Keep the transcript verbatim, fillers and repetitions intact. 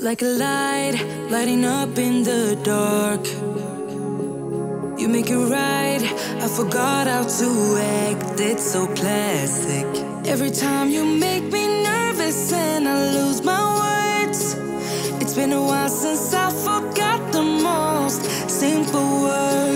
Like a light, lighting up in the dark. You make it right, I forgot how to act. It's so classic. Every time you make me nervous and I lose my words. It's been a while since I forgot the most simple words.